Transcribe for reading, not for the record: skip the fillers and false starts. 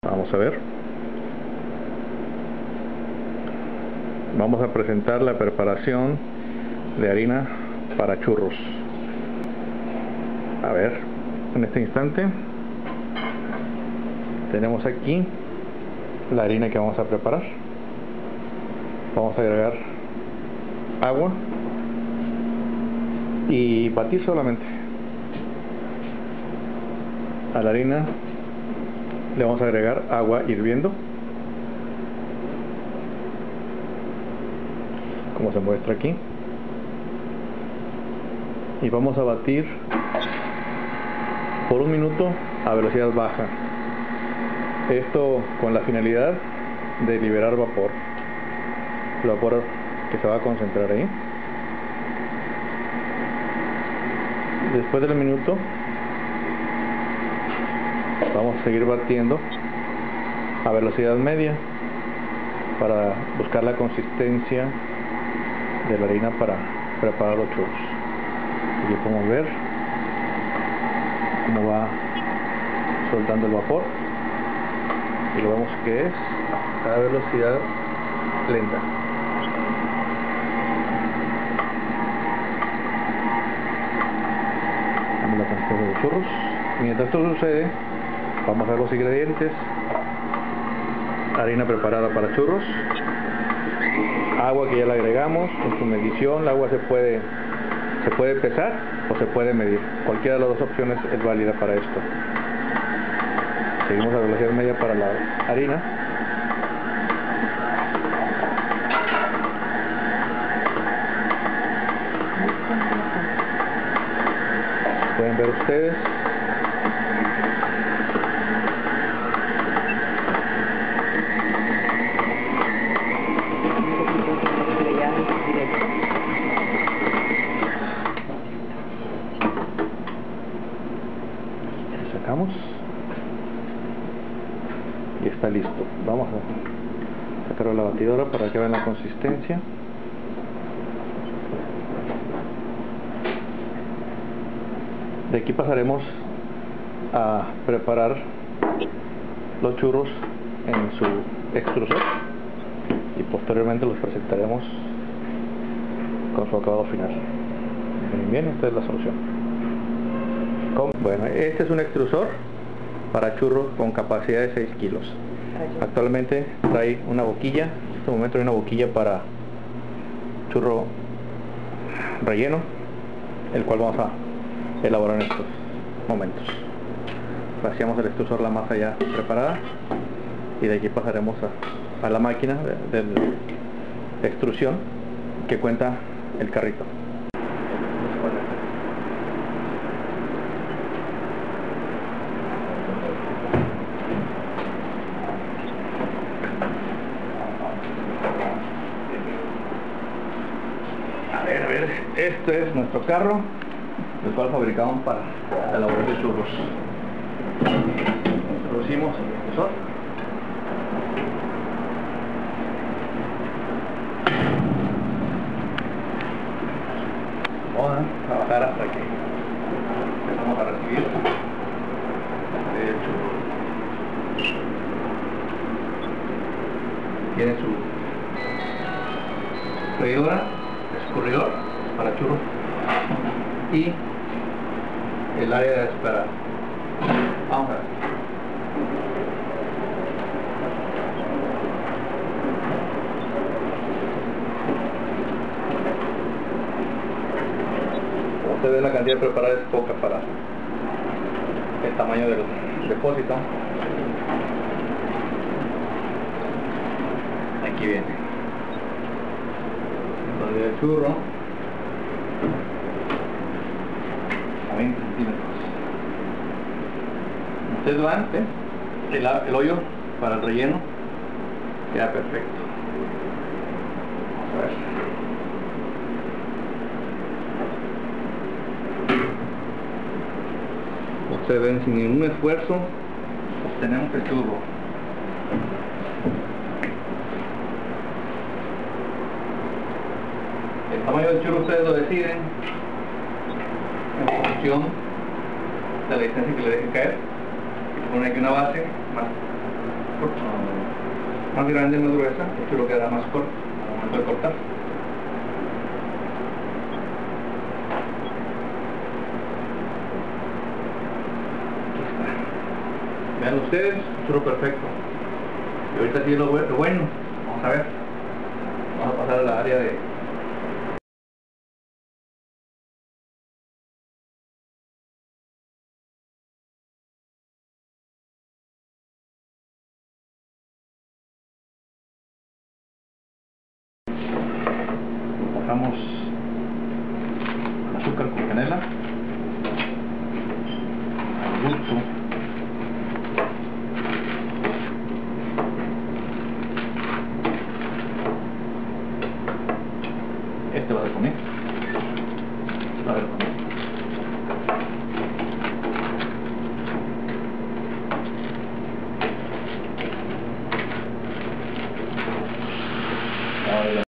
Vamos a ver. Vamos a presentar la preparación de harina para churros. A ver, en este instante tenemos aquí la harina que vamos a preparar. Vamos a agregar agua y batir solamente. A la harina le vamos a agregar agua hirviendo, como se muestra aquí, y vamos a batir por 1 minuto a velocidad baja. Esto con la finalidad de liberar vapor, el vapor que se va a concentrar ahí. Después del minuto vamos a seguir batiendo a velocidad media para buscar la consistencia de la harina para preparar los churros. Aquí podemos ver cómo va soltando el vapor y lo vemos que es a velocidad lenta. Damos la consistencia de los churros. Mientras esto sucede, vamos a ver los ingredientes: harina preparada para churros, agua que ya le agregamos en su medición. El agua se puede pesar o se puede medir. Cualquiera de las dos opciones es válida para esto. Seguimos a velocidad media para la harina. Pueden ver ustedes. Sacamos y está listo. Vamos a sacarlo de la batidora para que vean la consistencia. De aquí pasaremos a preparar los churros en su extrusor y posteriormente los presentaremos con su acabado final. Bien, esta es la solución. Bueno, este es un extrusor para churros con capacidad de 6 kilos. Actualmente trae una boquilla. En este momento hay una boquilla para churro relleno, el cual vamos a elaborar en estos momentos. Vaciamos el extrusor, la masa ya preparada, y de aquí pasaremos a la máquina de extrusión que cuenta el carrito. A ver, este es nuestro carro, el cual fabricamos para elaborar de churros. Introducimos el extrusor. Vamos a trabajar hasta que empezamos a recibir el churro. Tiene su freidora, escurridor para churros y el área de espera. Vamos a ver. Como usted ve, la cantidad preparada es poca para el tamaño del depósito. Aquí viene el churro a 20 centímetros. Ustedes lo antes, el hoyo para el relleno queda perfecto. Vamos a ver. Ustedes ven, sin ningún esfuerzo obtenemos el churro. El tamaño del churro ustedes lo deciden en función de la distancia que le dejen caer. Pone aquí una base más más grande, más gruesa, el churro quedará más corto al momento de cortar. Vean ustedes, churro perfecto. Y ahorita sí lo bueno, vamos a ver. Vamos a pasar a la área de bajamos el azúcar con canela.